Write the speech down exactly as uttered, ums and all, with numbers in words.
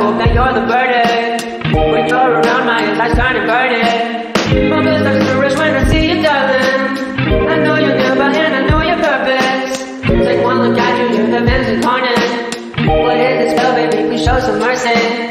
hope that you're the burden. When you're around, my life's turning burden. My best starts to rush when I see you, darling. I know you're never and I know your purpose. Take one look at you, you're the Vincent Corner. What is this spell, baby? Please show some mercy.